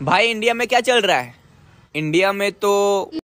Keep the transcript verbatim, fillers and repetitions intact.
भाई इंडिया में क्या चल रहा है? इंडिया में तो